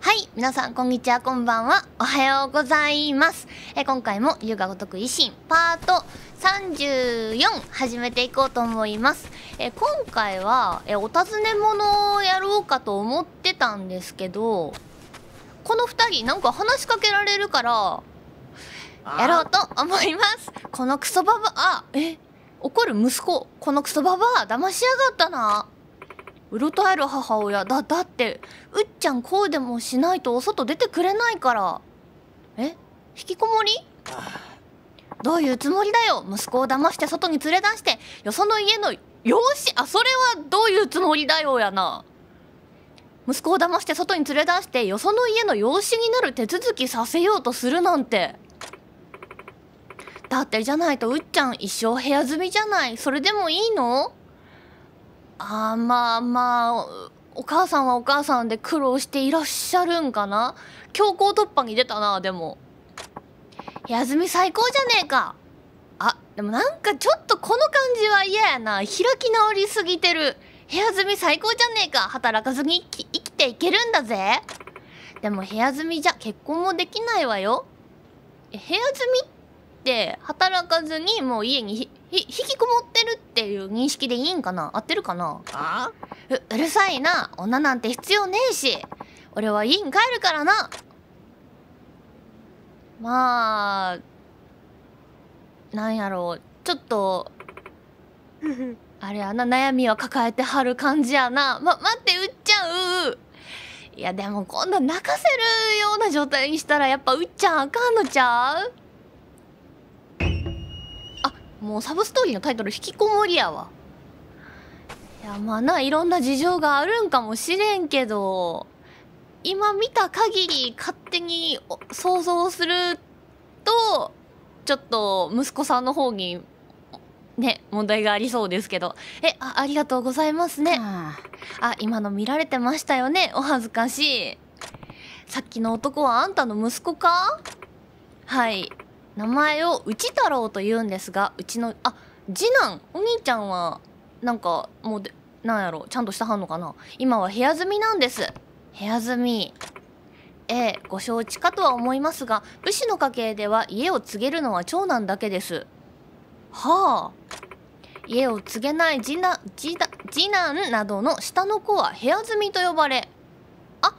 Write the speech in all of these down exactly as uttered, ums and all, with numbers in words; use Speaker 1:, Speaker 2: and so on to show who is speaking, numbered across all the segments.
Speaker 1: はい、皆さんこんにちは、こんばんは、おはようございます。え今回も龍が如く維新パートさんじゅうよん始めていこうと思います。え今回はえお尋ね物をやろうかと思ってたんですけど、このふたりなんか話しかけられるからやろうと思います。このクソババア、え怒る息子、このクソババア騙しやがったな。うろたえる母親だ。だってうっちゃんこうでもしないとお外出てくれないから。え引きこもり？どういうつもりだよ。息子を騙して外に連れ出してよその家の養子、あ、それはどういうつもりだよやな。息子を騙して外に連れ出してよその家の養子になる手続きさせようとするなんて。だってじゃないとうっちゃん一生部屋住みじゃない。それでもいいの？あーまあまあ、お母さんはお母さんで苦労していらっしゃるんかな。強行突破に出たな。でも部屋住み最高じゃねえか。あ、でもなんかちょっとこの感じは嫌やな。開き直りすぎてる。部屋住み最高じゃねえか。働かずに生き、生きていけるんだぜ。でも部屋住みじゃ結婚もできないわよ。え部屋住みって働かずにもう家にひひ引きこもってるっていう認識でいいんかな。合ってるかな。
Speaker 2: あ
Speaker 1: ううるさいな。女なんて必要ねえし。俺は家に帰るからな。まあなんやろう、ちょっとあれやな、悩みは抱えてはる感じやな。ま待って、うっちゃん。ういやでも今度泣かせるような状態にしたらやっぱうっちゃんあかんのちゃう。あ、もうサブストーリーのタイトル引きこもりやわ。いやまあないろんな事情があるんかもしれんけど、今見た限り勝手に想像するとちょっと息子さんの方にね問題がありそうですけど。え あ, ありがとうございますね。
Speaker 2: あ
Speaker 1: あ、今の見られてましたよね。お恥ずかしい。さっきの男はあんたの息子か？はい、名前を内太郎と言うんですが、うちのあ次男、お兄ちゃんはなんかもうでなんやろちゃんとしたはんのかな。今は部屋住みなんです。部屋住み、ええ、ご承知かとは思いますが、武士の家系では家を継げるのは長男だけです。はあ、家を継げない次男、次男、次男などの下の子は部屋住みと呼ばれ、あ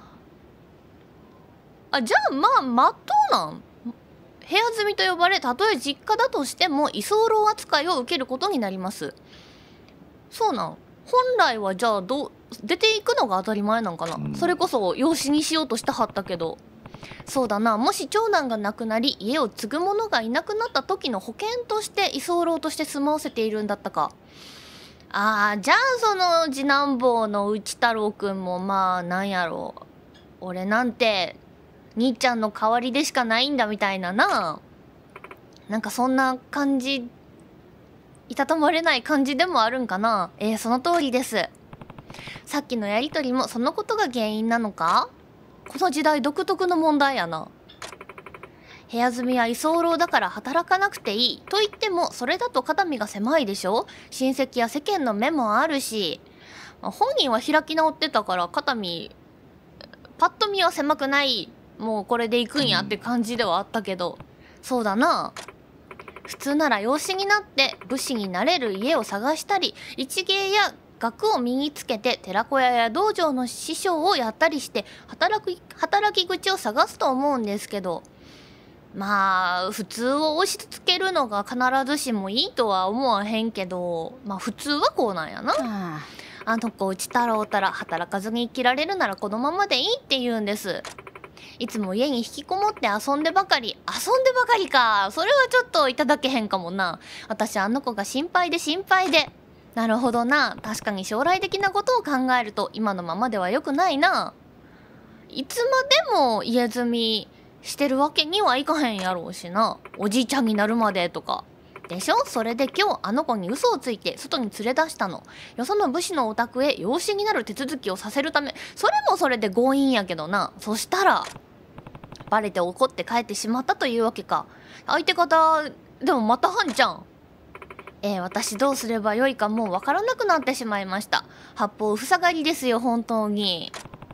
Speaker 1: あじゃあまあまっとうなん。部屋住みと呼ばれ、たとえ実家だとしても居候扱いを受けることになります。そうなん。本来はじゃあどう出ていくのが当たり前なんかな、うん、それこそ養子にしようとしてはったけど。そうだな、もし長男が亡くなり家を継ぐ者がいなくなった時の保険として居候として住まわせているんだったか。あーじゃあその次男坊の内太郎くんもまあなんやろう、俺なんて兄ちゃんの代わりでしかないんだみたいなな、なんかそんな感じ、いたたまれない感じでもあるんかな。えー、その通りです。さっきのやりとりもそのことが原因なのか。この時代独特の問題やな。部屋住みは居候だから働かなくていいと言っても、それだと肩身が狭いでしょ。親戚や世間の目もあるし、本人は開き直ってたから肩身パッと見は狭くない、もうこれで行くんやって感じではあったけど、そうだな、普通なら養子になって武士になれる家を探したり、一芸や学を身につけて寺子屋や道場の師匠をやったりして働く働き口を探すと思うんですけど、まあ普通を押し付けるのが必ずしもいいとは思わへんけど、まあ普通はこうなんやな。
Speaker 2: あ
Speaker 1: あの子内太郎たら働かずに生きられるならこのままでいいって言うんです。いつも家に引きこもって遊んでばかり。遊んでばかりか。それはちょっといただけへんかもな。私あの子が心配で心配で。なるほどな。確かに将来的なことを考えると今のままでは良くないな。いつまでも家住みしてるわけにはいかへんやろうしな。おじいちゃんになるまでとかでしょ。それで今日あの子に嘘をついて外に連れ出したの。よその武士のお宅へ養子になる手続きをさせるため。それもそれで強引やけどな。そしたらバレて怒って帰ってしまったというわけか。相手方でもまたはんちゃん。えー、私どうすればよいかもうわからなくなってしまいました。八方塞がりですよ本当に。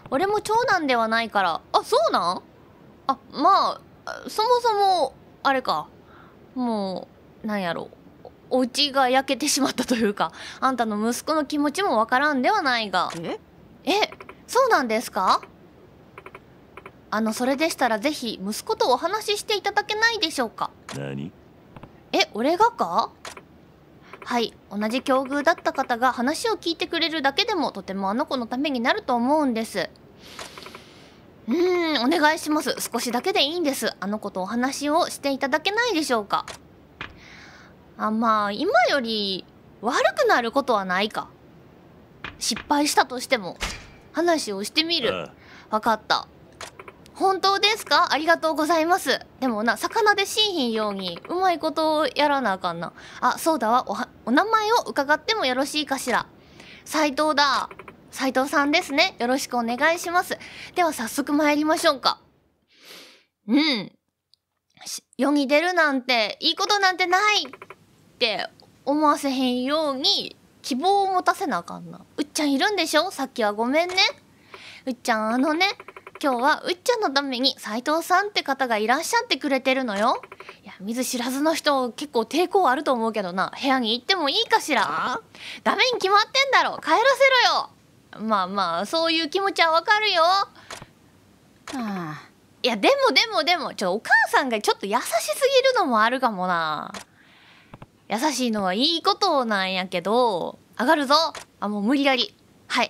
Speaker 1: 俺も長男ではないから。あ、そうなん？あ、まあそもそもあれか、もうなんやろ、お家が焼けてしまったというか、あんたの息子の気持ちもわからんではないが。
Speaker 2: え
Speaker 1: え、そうなんですか？あの、それでしたらぜひ息子とお話ししていただけないでしょうか。
Speaker 3: 何？
Speaker 1: え、俺がか？はい、同じ境遇だった方が話を聞いてくれるだけでもとてもあの子のためになると思うんです。うーん、お願いします。少しだけでいいんです。あの子とお話をしていただけないでしょうか。あ、まあ今より悪くなることはないか。失敗したとしても話をしてみる。
Speaker 3: あ
Speaker 1: わかった。本当ですか？ありがとうございます。でもな、魚でしんひんようにうまいことをやらなあかんな。あ、そうだわ。おは、お名前を伺ってもよろしいかしら。斉藤だ。斉藤さんですね。よろしくお願いします。では早速参りましょうか。うん。し世に出るなんていいことなんてないって思わせへんように希望を持たせなあかんな。うっちゃんいるんでしょ？さっきはごめんね。うっちゃん、あのね、今日はうっちゃんのために斉藤さんって方がいらっしゃってくれてるのよ。いや、見ず知らずの人結構抵抗あると思うけどな。部屋に行ってもいいかしら？ダメに決まってんだろ。帰らせろよ。まあまあ、そういう気持ちはわかるよ。
Speaker 2: はあ、
Speaker 1: いや、でもでもでも、ちょ、お母さんがちょっと優しすぎるのもあるかもな。優しいのはいいことなんやけど、上がるぞ。あ、もう無理やり。はい。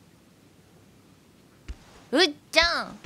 Speaker 1: うっちゃん。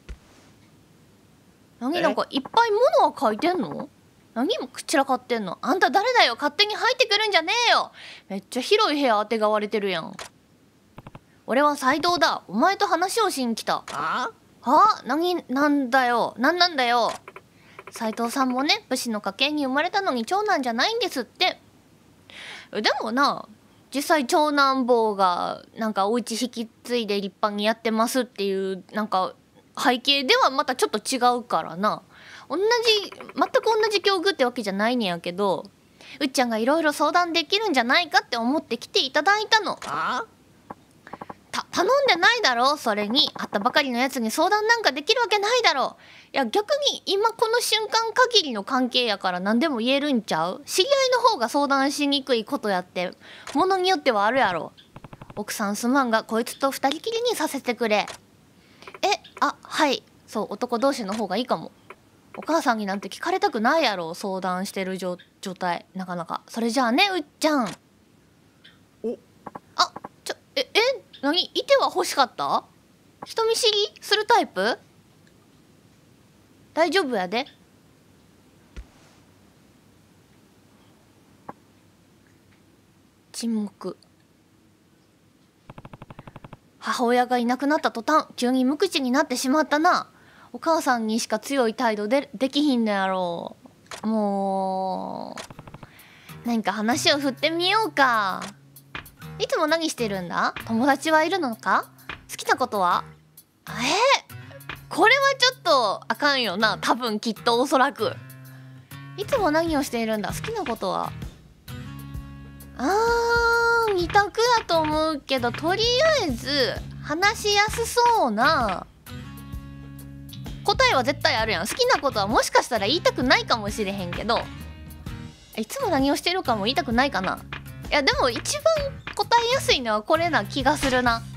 Speaker 1: 何なんかいっぱい物は書いてんの？何も散らかってんの？あんた誰だよ。勝手に入ってくるんじゃねえよ。めっちゃ広い部屋あてがわれてるやん。俺は斉藤だ。お前と話をしに来た。
Speaker 2: あ
Speaker 1: は？何なんだよ。なんなんだよ。斉藤さんもね、武士の家系に生まれたのに長男じゃないんですって。でもな、実際長男坊がなんかお家引き継いで立派にやってますっていうなんか背景ではまたちょっと違うからな。同じ、全く同じ境遇ってわけじゃないんやけど、うっちゃんがいろいろ相談できるんじゃないかって思って来ていただいたの。
Speaker 2: あ
Speaker 1: た頼んでないだろ。それに会ったばかりのやつに相談なんかできるわけないだろ。いや、逆に今この瞬間限りの関係やから何でも言えるんちゃう？知り合いの方が相談しにくいことやってものによってはあるやろ。奥さんすまんがこいつと二人きりにさせてくれ。え、あ、はい、そう、男同士の方がいいかも。お母さんになんて聞かれたくないやろ。相談してる状態なかなか。それじゃあね、うっちゃん。
Speaker 2: お
Speaker 1: あ、ちょ、え、え、何？いては欲しかった？人見知りするタイプ？大丈夫やで。沈黙。母親がいなくなった途端急に無口になってしまったな。お母さんにしか強い態度でできひんのやろ。もう何か話を振ってみようか。いつも何してるんだ？友達はいるのか？好きなことは？えー、これはちょっとあかんよな。多分きっとおそらく。いつも何をしているんだ？好きなことは？あー、二択だと思うけど、とりあえず話しやすそうな答えは絶対あるやん。好きなことはもしかしたら言いたくないかもしれへんけど、いつも何をしてるかも言いたくないかな。いやでも一番答えやすいのはこれな気がするな。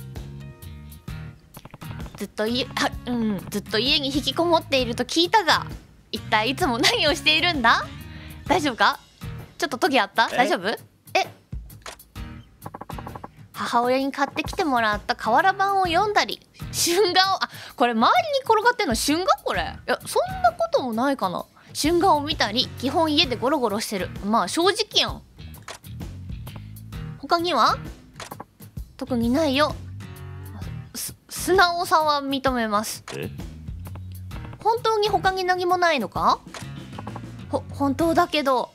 Speaker 1: ずっと家、あ、うん、ずっと家に引きこもっていると聞いたが、一体いつも何をしているんだ？大丈夫か？ちょっとトゲあった？大丈夫？え？母親に買ってきてもらった瓦版を読んだり、春画を、あ、これ周りに転がってんの春画？これ、いやそんなこともないかな。春画を見たり、基本家でゴロゴロしてる。まあ正直やん。他には特にないよ。す素直さは認めます。
Speaker 3: え？
Speaker 1: 本当に他に何もないのか？ほ本当だけど、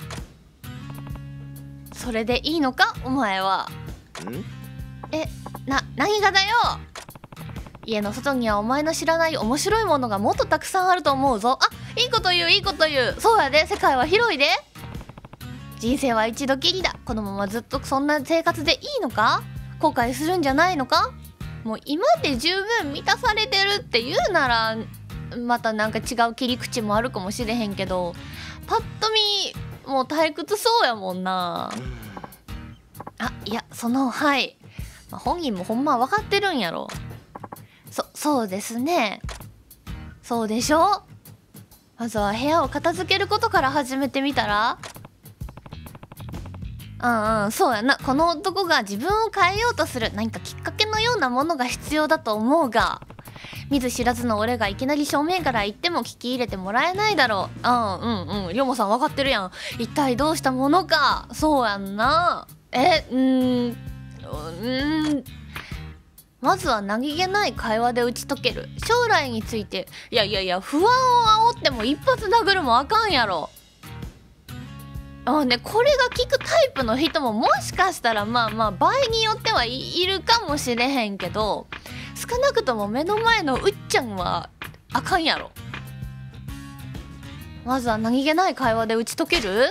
Speaker 1: それでいいのかお前は。
Speaker 3: ん？
Speaker 1: え、な、何がだよ。家の外にはお前の知らない面白いものがもっとたくさんあると思うぞ。あ、いいこと言う、いいこと言う。そうやで、世界は広いで。人生は一度きりだ。このままずっとそんな生活でいいのか？後悔するんじゃないのか？ もう今で十分満たされてるって言うならまたなんか違う切り口もあるかもしれへんけど、パッと見もう退屈そうやもんな。あ、いやそのはい、まあ、本人もほんま分かってるんやろ。そそうですね、そうでしょ。まずは部屋を片付けることから始めてみたら。うんうん、そうやな。この男が自分を変えようとする何かきっかけのようなものが必要だと思うが、見ず知らずの俺がいきなり正面から言っても聞き入れてもらえないだろう。うんうんうん、りょうもさん分かってるやん。一体どうしたものか。そうやんな。えうーんうーんまずは何気ない会話で打ち解ける。将来について、いやいやいや、不安を煽っても一発殴るもあかんやろ。あね、これが効くタイプの人ももしかしたらまあまあ場合によってはい、いるかもしれへんけど、少なくとも目の前のうっちゃんはあかんやろ。まずは何気ない会話で打ち解ける。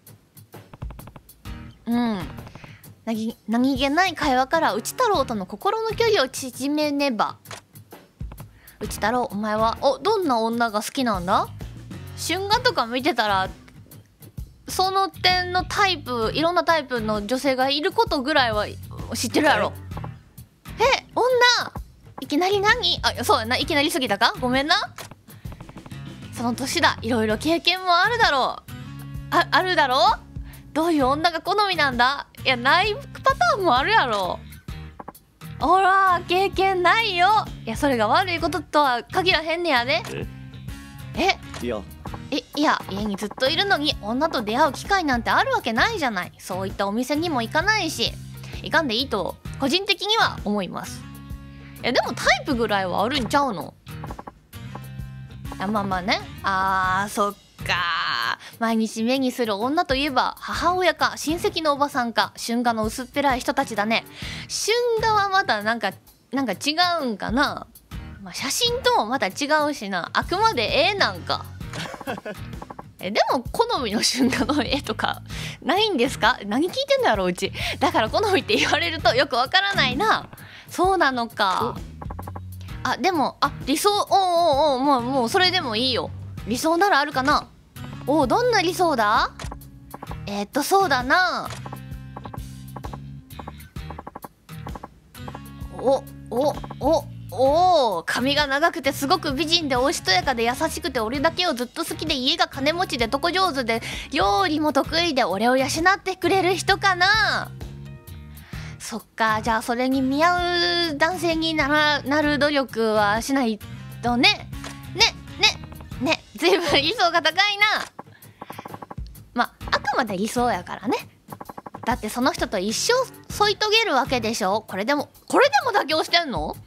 Speaker 1: うん何, 何気ない会話から内太郎との心の距離を縮めねば。内太郎、お前はおどんな女が好きなんだ。春画とか見てたらその点のタイプ、いろんなタイプの女性がいることぐらいは知ってるやろ。え、女いきなり何。あ、そうやな、いきなりすぎたか、ごめんな。その年だ、いろいろ経験もあるだろう。あ、あるだろう。どういう女が好みなんだ。いや、ないパターンもあるやろ。ほら、経験ないよ。いや、それが悪いこととは限らへんねやで。え
Speaker 3: いや
Speaker 1: えいや、家にずっといるのに女と出会う機会なんてあるわけないじゃない。そういったお店にも行かないし、行かんでいいと個人的には思います。えでもタイプぐらいはあるんちゃうの。あ、まあまあね。あーそっか。毎日目にする女といえば母親か親戚のおばさんか春画の薄っぺらい人たちだね。春画はまたなんかなんか違うんかな。まあ、写真ともまた違うしな。あくまで絵なんかえでも好みの春画の絵とかないんですか。何聞いてんだろううち。だから好みって言われるとよくわからないな。そうなのか。あでもあ理想、おうおうおう、もうもうそれでもいいよ。理想ならあるかな。おお、どんな理想だ。えー、っとそうだな。おおおおお、髪が長くてすごく美人でおしとやかで優しくて俺だけをずっと好きで家が金持ちで床上手で料理も得意で俺を養ってくれる人かな。そっか、じゃあそれに見合う男性にならなる努力はしないとね。ねねね、ずいぶん理想が高いな。まああくまで理想やからね。だってその人と一生添い遂げるわけでしょ。これでもこれでも妥協してんの。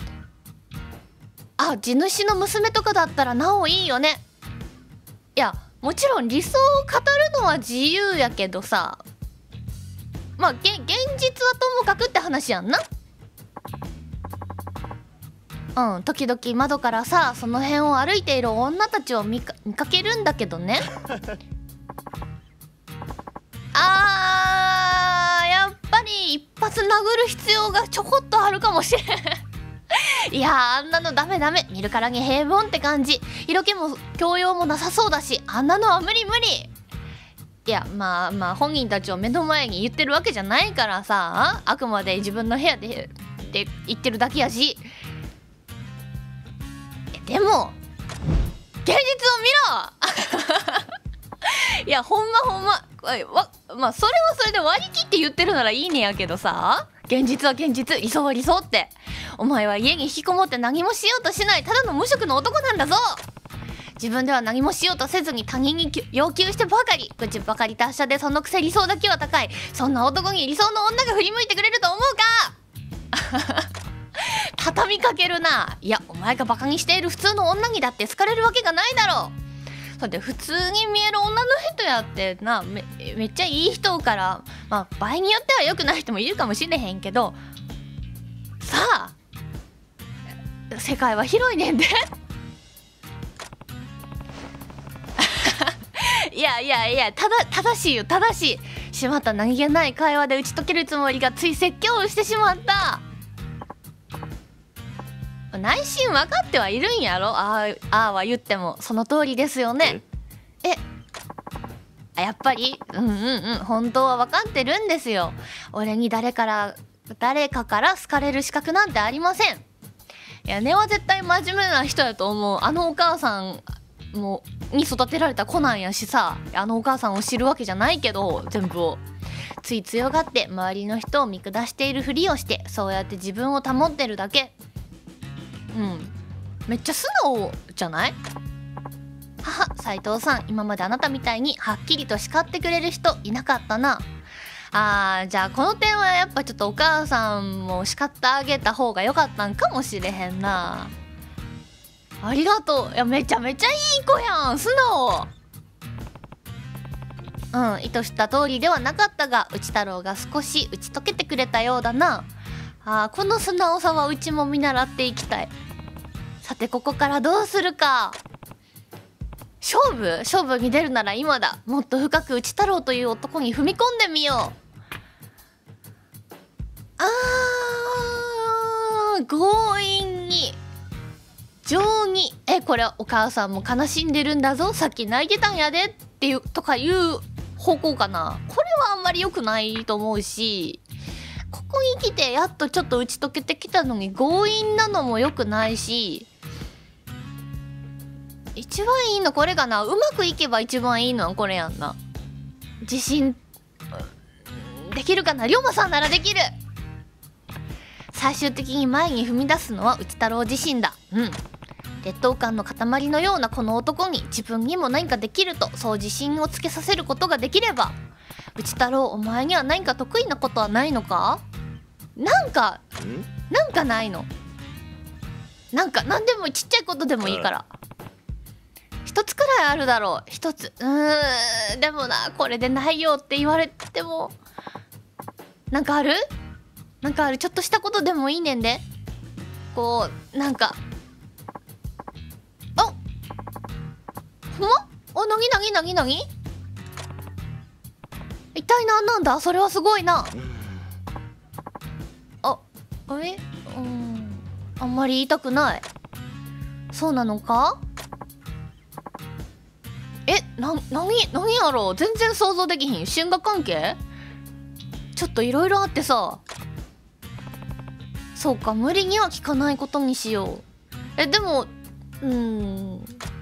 Speaker 1: あ、地主の娘とかだったらなおいいよね。いやもちろん理想を語るのは自由やけどさ、まあ現実はともかくって話やんな。うん、時々窓からさその辺を歩いている女たちを見か、見かけるんだけどねあーやっぱり一発殴る必要がちょこっとあるかもしれんいやーあんなのダメダメ。見るからに平凡って感じ。色気も教養もなさそうだし、あんなのは無理無理。いやまあまあ本人たちを目の前に言ってるわけじゃないからさ、あくまで自分の部屋でで言ってるだけやし。でも現実を見ろいやほんまほんまわ、まあそれはそれで割り切って言ってるならいいねやけどさ、現実は現実、理想は理想って。お前は家に引きこもって何もしようとしないただの無職の男なんだぞ。自分では何もしようとせずに他人に要求してばかり、口ばかり達者でそのくせ理想だけは高い。そんな男に理想の女が振り向いてくれると思うか畳みかけるな。いやお前がバカにしている普通の女にだって好かれるわけがないだろう。だって普通に見える女の人やってな め, めっちゃいい人から、まあ場合によっては良くない人もいるかもしれへんけどさあ、世界は広いねんでいやいやいや、ただ正しいよ正しい。しまった、何気ない会話で打ち解けるつもりがつい説教をしてしまった。 内心分かってはいるんやろ。あーあーは言ってもその通りですよね。えあやっぱりうんうんうん本当は分かってるんですよ。俺に誰から誰かから好かれる資格なんてありません。いや根は絶対真面目な人やと思う。あのお母さんもに育てられた子なんやしさ、あのお母さんを知るわけじゃないけど全部をつい強がって周りの人を見下しているふりをしてそうやって自分を保ってるだけ。うんめっちゃ素直じゃない？はは斉藤さん今まであなたみたいにはっきりと叱ってくれる人いなかったな。あーじゃあこの点はやっぱちょっとお母さんも叱ってあげた方が良かったんかもしれへんな。ありがとう。いやめちゃめちゃいい子やん素直。うん意図した通りではなかったが内太郎が少し打ち解けてくれたようだな。あーこの素直さはうちも見習っていきたい。さてここからどうするか。勝負勝負に出るなら今だ。もっと深く内太郎という男に踏み込んでみよう。あー強引に情にえこれお母さんも悲しんでるんだぞさっき泣いてたんやでっていうとかいう方向かな。これはあんまり良くないと思うし、ここに来てやっとちょっと打ち解けてきたのに強引なのも良くないし、一番いいのこれかな。うまくいけば一番いいのはこれやんな。自信できるかな。龍馬さんならできる。最終的に前に踏み出すのは内太郎自身だ。うん劣等感の塊のようなこの男に自分にも何かできるとそう自信をつけさせることができれば。内太郎お前には何か得意なことはないのか。なんかなんかないの。なんか何でもちっちゃいことでもいいから一つくらいあるだろう。一つうーんでもなこれでないよって言われてもなんかあるなんかあるちょっとしたことでもいいねんで。こうなんかあほんまおなになになになに一体何なんだそれはすごいな。あえうんあんまり言いたくない。そうなのか。えななになにやろう全然想像できひん。春画関係ちょっといろいろあってさ。そうか無理には聞かないことにしよう。えでもうーん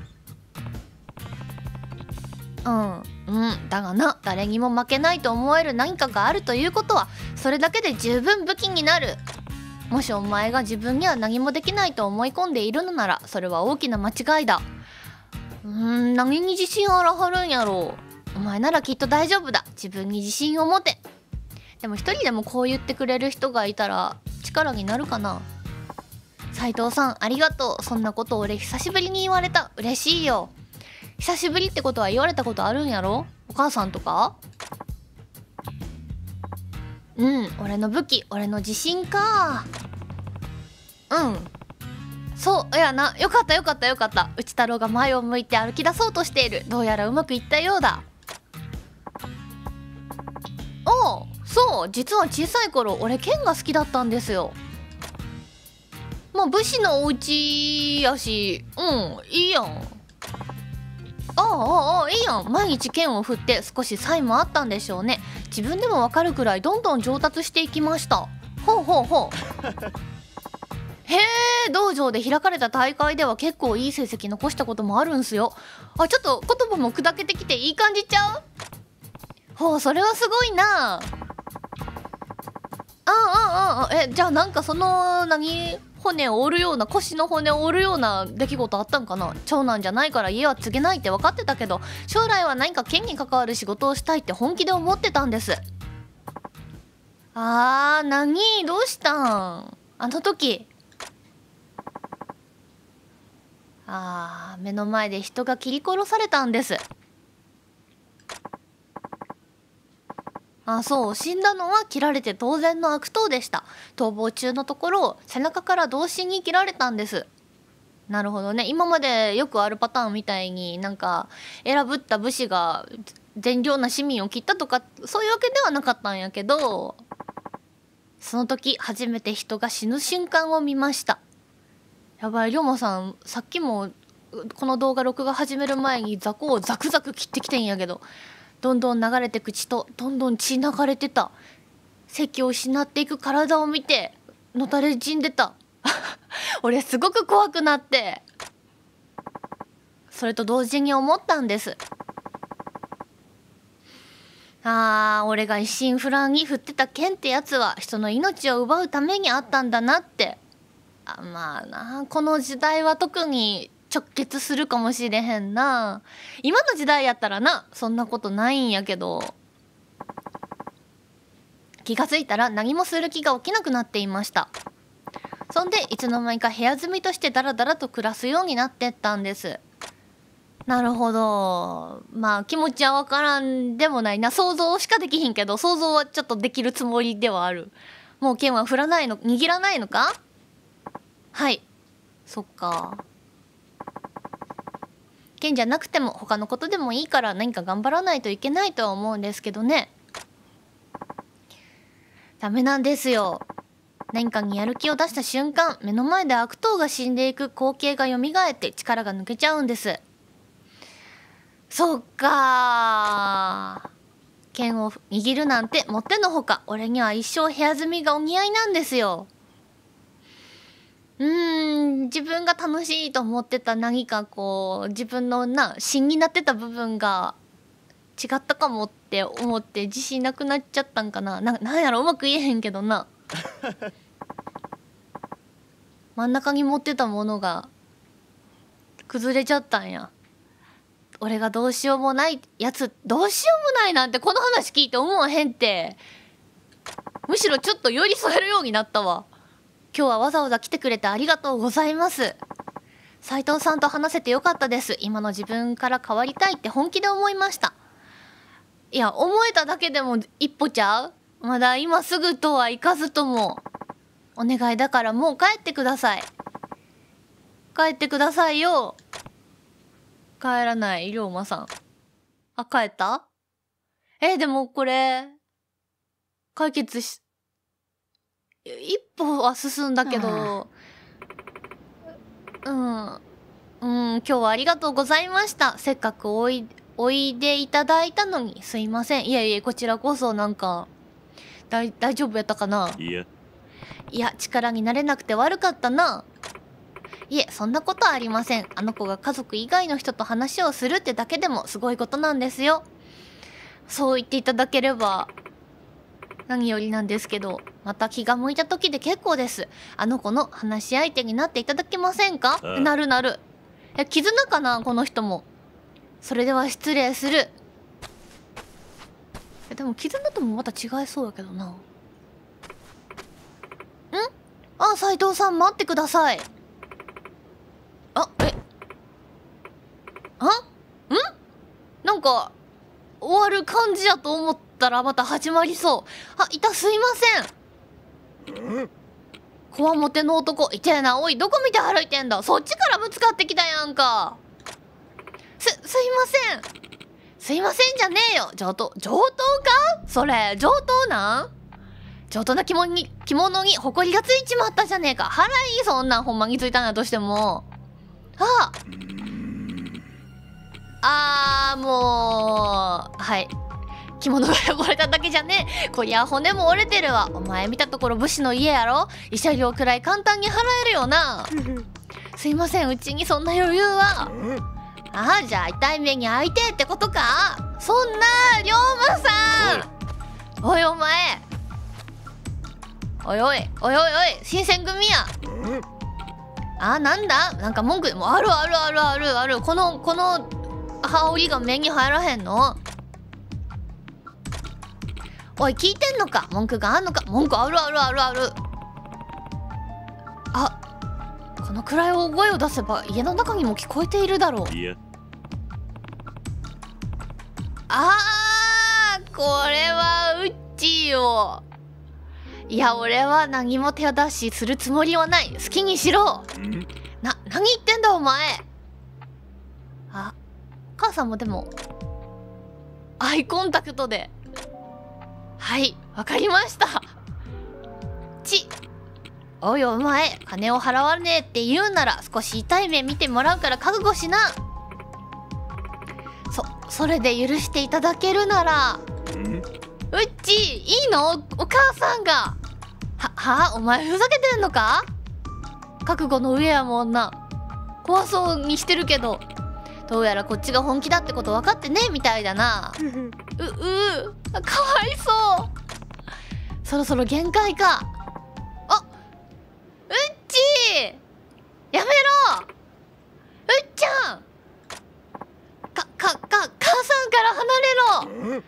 Speaker 1: うんうんだがな誰にも負けないと思える何かがあるということはそれだけで十分武器になる。もしお前が自分には何もできないと思い込んでいるのならそれは大きな間違いだ。うーん何に自信あらはるんやろう。お前ならきっと大丈夫だ。自分に自信を持て。でも一人でもこう言ってくれる人がいたら力になるかな。斉藤さんありがとう。そんなこと俺久しぶりに言われた。嬉しいよ。久しぶりってことは言われたことあるんやろお母さんとか。うん俺の武器俺の自信か。うんそういやなよかったよかったよかった。内太郎が前を向いて歩き出そうとしている。どうやらうまくいったようだ。おうそう実は小さい頃俺剣が好きだったんですよ。まあ武士のお家やしうんいいやん。ああああいいやん。毎日剣を振って少し才もあったんでしょうね。自分でもわかるくらいどんどん上達していきました。ほうほうほうへえ道場で開かれた大会では結構いい成績残したこともあるんすよ。あちょっと言葉も砕けてきていい感じちゃう。ほうそれはすごいな。ああああえじゃあなんかその何骨を折るような腰の骨を折るような出来事あったんかな。長男じゃないから家は継げないって分かってたけど将来は何か剣に関わる仕事をしたいって本気で思ってたんです。あー何どうしたんあの時。あー目の前で人が切り殺されたんです。あそう死んだのは切られて当然の悪党でした。逃亡中のところ背中から同心に切られたんです。なるほどね。今までよくあるパターンみたいになんか選ぶった武士が善良な市民を切ったとかそういうわけではなかったんやけどその時初めて人が死ぬ瞬間を見ました。 やばい、龍馬さんさっきもこの動画録画始める前に雑魚をザクザク切ってきてんやけど、どんどん流れてく血とどんどん血流れてた。席を失っていく体を見てのたれ死んでた。俺すごく怖くなって、それと同時に思ったんです。あー、俺が一心不乱に振ってた剣ってやつは人の命を奪うためにあったんだなって。あ、まあな、この時代は特に直結するかもしれへんな。今の時代やったらな、そんなことないんやけど。気がついたら何もする気が起きなくなっていました。そんでいつの間にか部屋住みとしてダラダラと暮らすようになってったんです。なるほど。まあ気持ちはわからんでもないな。想像しかできひんけど、想像はちょっとできるつもりではある。もう剣は振らないの、握らないのか？はい。そっか。剣じゃなくても他のことでもいいから何か頑張らないといけないとは思うんですけどね。ダメなんですよ。何かにやる気を出した瞬間、目の前で悪党が死んでいく光景が蘇って力が抜けちゃうんです。そっかー。剣を握るなんてもってのほか、俺には一生部屋住みがお似合いなんですよ。うーん、自分が楽しいと思ってた何かこう、自分のな、芯になってた部分が違ったかもって思って自信なくなっちゃったんかな。な、なんやろ、うまく言えへんけどな。真ん中に持ってたものが崩れちゃったんや。俺がどうしようもないやつ、どうしようもないなんてこの話聞いて思わへんって。むしろちょっと寄り添えるようになったわ。今日はわざわざ来てくれてありがとうございます。斉藤さんと話せてよかったです。今の自分から変わりたいって本気で思いました。いや、思えただけでも一歩ちゃう？まだ今すぐとはいかずとも。お願いだからもう帰ってください。帰ってくださいよ。帰らない、龍馬さん。あ、帰った？え、でもこれ、解決し、一歩は進んだけど、うん。うん、今日はありがとうございました。せっかくおい、おいでいただいたのにすいません。いやいや、こちらこそなんか、だい、大丈夫やったかな？
Speaker 3: いや。
Speaker 1: いや、力になれなくて悪かったな。いえ、そんなことはありません。あの子が家族以外の人と話をするってだけでもすごいことなんですよ。そう言っていただければ何よりなんですけど、また気が向いた時で結構です。あの子の話し相手になっていただけませんか？
Speaker 3: ああ、
Speaker 1: なるなる。え、絆かなこの人も。それでは失礼する。え、でも絆ともまた違いそうやけどな。ん？あ、斉藤さん待ってください。あ、え、あ？ん？なんか終わる感じやと思ったらまた始まりそう。あ、いた、すいません。こわもての男いてえな。おい、どこ見て歩いてんだ。そっちからぶつかってきたやんか。す、すいません。すいませんじゃねえよ。上等、上等か？それ上等なん？上等な着物に着物に埃がついちまったじゃねえか。払い、そんなんほんまについたんだとしても。ああー、もうはい、着物が汚れただけじゃねえ。こりゃ骨も折れてるわ。お前見たところ武士の家やろ。慰謝料くらい簡単に払えるよな。すいません、うちにそんな余裕は。ああ、じゃあ痛い目に遭いてえってことか。そんな龍馬さん、おいお前、おいおいおいおいおい、新選組や。あ、なんだ、なんか文句でもあるあるあるあるある。このこの羽織が目に入らへんの？おい、聞いてんのか？文句があんのか？文句あるあるあるある。あ、このくらい大声を出せば家の中にも聞こえているだろう。
Speaker 3: いや。
Speaker 1: あー、これはうっちよ。いや、俺は何も手出しするつもりはない。好きにしろ。な、何言ってんだお前。あ、お母さんもでもアイコンタクトで。はい、わかりました。ち、 おいお前、金を払わねえって言うなら少し痛い目見てもらうから覚悟しな。そそれで許していただけるなら、うっちいいの？お母さんがははお前ふざけてんのか？覚悟の上やもんな。怖そうにしてるけど、どうやらこっちが本気だってこと分かってねえみたいだな。ううーかわいそう。そろそろ限界か。あっうっちーやめろ。うっちゃんかかか母さんから離れろ。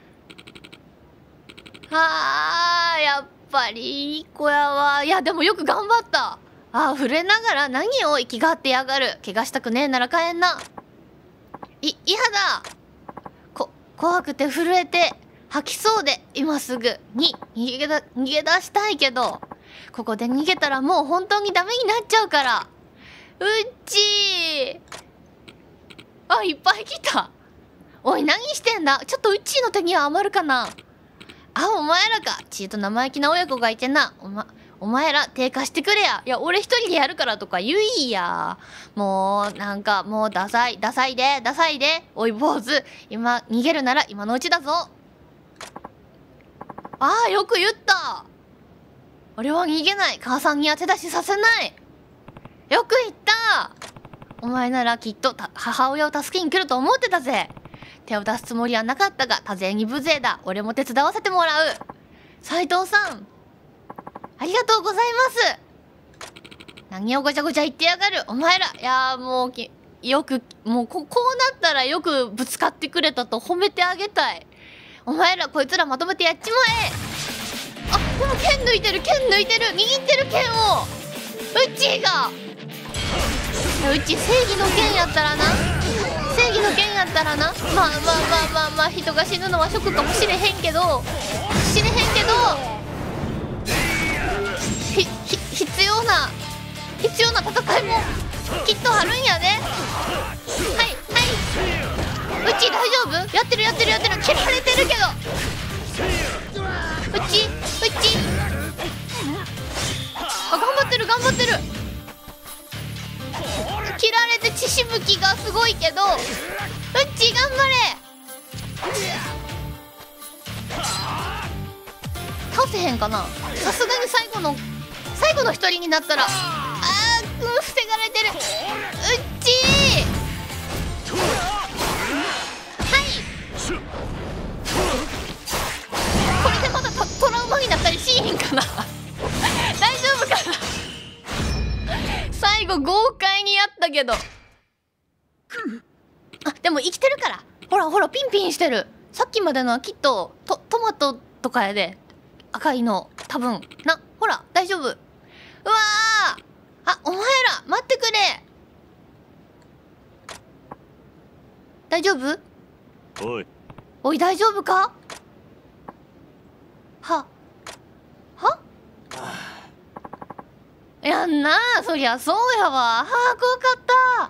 Speaker 1: あーやっぱりいい子やわ。いやでもよく頑張った。ああ、触れながら何を生きがってやがる。怪我したくねえなら帰んな。い、嫌だ。こ、怖くて震えて吐きそうで今すぐに逃げだ、逃げ出したいけど、ここで逃げたらもう本当にダメになっちゃうから。うっちー。あ、いっぱい来た。おい、何してんだ。ちょっとうっちーの手には余るかな。あ、お前らか。ちーと生意気な親子がいてな。おま、お前ら手貸してくれや。いや、俺一人でやるからとか言いや。もう、なんか、もうダサい、ダサいで、ダサいで。おい、坊主。今、逃げるなら今のうちだぞ。ああ、よく言った。俺は逃げない。母さんには手出しさせない。よく言った。お前ならきっとた母親を助けに来ると思ってたぜ。手を出すつもりはなかったが、多勢に無勢だ。俺も手伝わせてもらう。斉藤さん。ありがとうございます。何をごちゃごちゃ言ってやがる。お前ら。いやーもうき、よく、もうこ、こうなったらよくぶつかってくれたと褒めてあげたい。お前らこいつらまとめてやっちまえ。あ、でも剣抜いてる、剣抜いてる。握ってる剣を。うっちーが。うち正義の剣やったらな。正義の剣やったらな。まあまあまあまあまあ、人が死ぬのはショックかもしれへんけど、死ねへんけど、ひ、ひ、必要な、必要な戦いもきっとあるんやで。はい、はい。うち大丈夫？やってるやってるやってる。切られてるけど。うち、うち。あ、頑張ってる頑張ってる。切られて血しぶきがすごいけど、うっち頑張れ。倒せへんかな。さすがに最後の最後の一人になったら、あー、うん、防がれてる。うっちー。はいこれでまだトラウマになったりしーへんかな大丈夫かな最後豪快にやったけど、あ、でも生きてるから。ほらほらピンピンしてる。さっきまでのはきっとトトマトとかやで、赤いの多分な。ほら大丈夫。うわー、あ、お前ら待ってくれ。大丈夫？
Speaker 3: おい
Speaker 1: おい大丈夫か？はは？やんなあ、そりゃそうやわ。はあ、怖かった。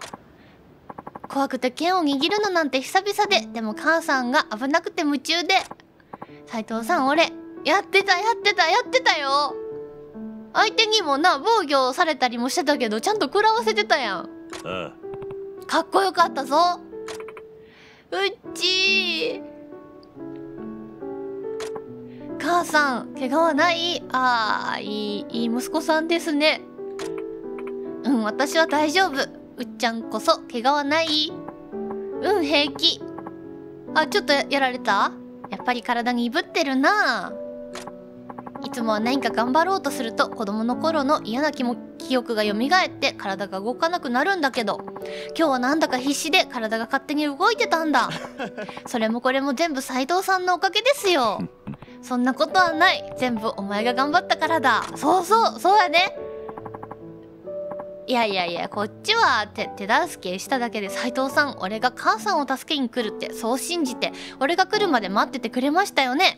Speaker 1: 怖くて剣を握るのなんて久々で、でも母さんが危なくて夢中で。斉藤さん、俺やってたやってたやってたよ。相手にもな、防御されたりもしてたけどちゃんと食らわせてたやん。
Speaker 3: あ
Speaker 1: あ、かっこよかったぞ。うっちー。母さん怪我はない？あー、いいいい息子さんですね。うん、私は大丈夫。うっちゃんこそ怪我はない？うん、平気。あ、ちょっとやられた？やっぱり体にいぶってるな。いつもは何か頑張ろうとすると子供の頃の嫌な気も記憶が蘇って体が動かなくなるんだけど、今日はなんだか必死で体が勝手に動いてたんだ。それもこれも全部斉藤さんのおかげですよ。そんなことはない。全部お前が頑張ったからだ。そうそう、そうやね。いやいやいや、こっちは手、手助けしただけで。斉藤さん、俺が母さんを助けに来るってそう信じて俺が来るまで待っててくれましたよね。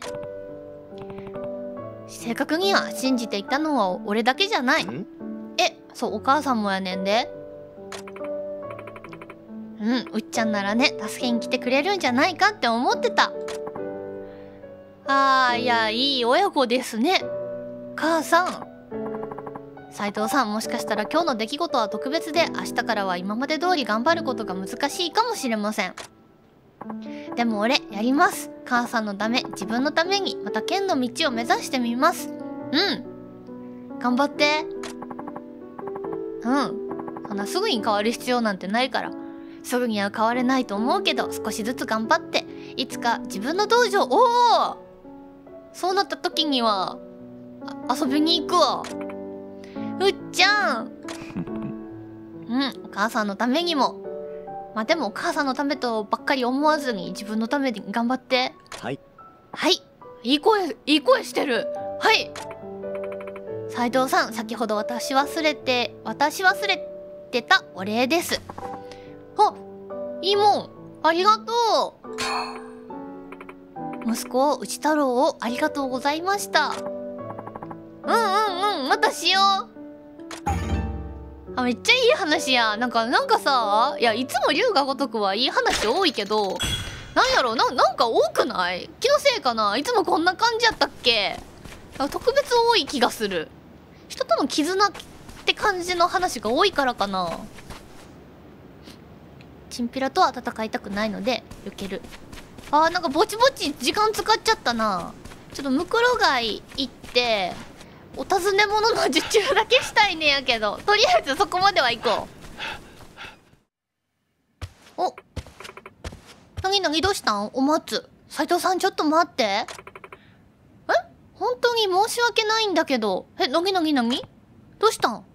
Speaker 1: 正確には信じていたのは俺だけじゃない。え、そう、お母さんもやねんで。うん、うっちゃんならね、助けに来てくれるんじゃないかって思ってた。あー、いや、いい親子ですね。母さん、 斉藤さん、もしかしたら今日の出来事は特別で、明日からは今まで通り頑張ることが難しいかもしれません。でも俺やります。母さんのため、自分のために、また剣の道を目指してみます。うん頑張って。うんそんなすぐに変わる必要なんてないから。すぐには変われないと思うけど、少しずつ頑張って、いつか自分の道場、おおそうなった時には遊びに行くわ。うっちゃんうんお母さんのためにも。まあでもお母さんのためとばっかり思わずに、自分のために頑張って。
Speaker 2: はい
Speaker 1: はいいい声いい声してる。はい斉藤さん、先ほど私忘れて私忘れてたお礼です。あいいもんありがとう。息子内太郎をありがとうございました。うんうんうんまたしよう。あめっちゃいい話や。なんかなんかさ、いやいつも龍が如くはいい話多いけど、なんやろな、なんか多くない？気のせいかな。いつもこんな感じやったっけ。特別多い気がする。人との絆って感じの話が多いからかな。チンピラとは戦いたくないので避ける。あーなんかぼちぼち時間使っちゃったな。ちょっとムクロ街行ってお尋ね物の受注だけしたいねやけど、とりあえずそこまでは行こう。おなぎなぎどうしたんお松。斉藤さんちょっと待って。え本当に申し訳ないんだけど。えなぎなぎなぎどうしたん。あ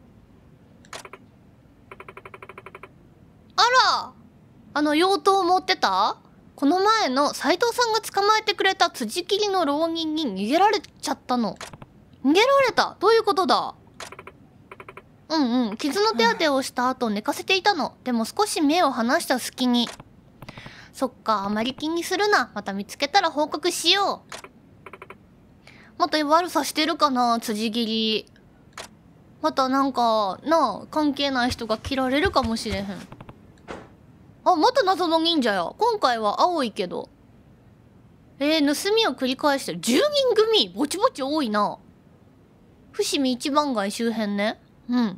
Speaker 1: らあの妖刀持ってた？この前の斉藤さんが捕まえてくれた辻切りの浪人に逃げられちゃったの。逃げられた？どういうことだ？うんうん傷の手当てをした後寝かせていたの。でも少し目を離した隙に。そっかあまり気にするな。また見つけたら報告しよう。また悪さしてるかな辻切り。またなんかなあ関係ない人が切られるかもしれへん。あまた謎の忍者や。今回は青いけど。えー、盗みを繰り返してるじゅうにん組。ぼちぼち多いな。伏見一番街周辺ね。うん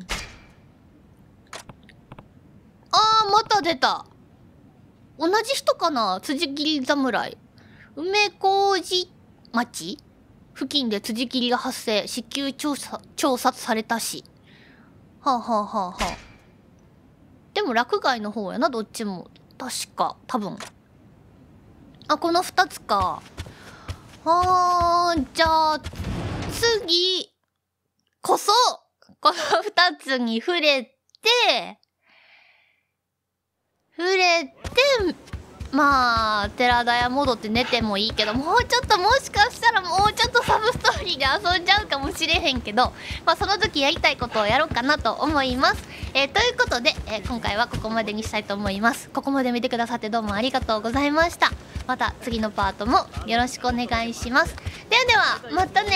Speaker 1: あーまた出た。同じ人かな辻切り侍。梅小路町付近で辻切りが発生。至急調査調査されたし。はあはあはあはあ。でも落外の方やなどっちも。確か多分あこのふたつか。あーじゃあ次こそこのふたつに触れて触れてまあ寺田屋戻って寝てもいいけど、もうちょっともしかしたらもうちょっとサブストーリーで遊んじゃうかもしれへんけど、まあその時やりたいことをやろうかなと思います。えー、ということで、えー、今回はここまでにしたいと思います。ここまで見てくださってどうもありがとうございました。また次のパートもよろしくお願いします。ではではまたね。